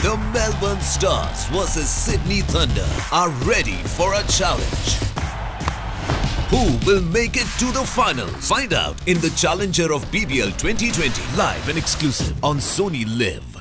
The Melbourne Stars versus Sydney Thunder are ready for a challenge. Who will make it to the finals? Find out in the Challenger of BBL 2020, live and exclusive on Sony Live.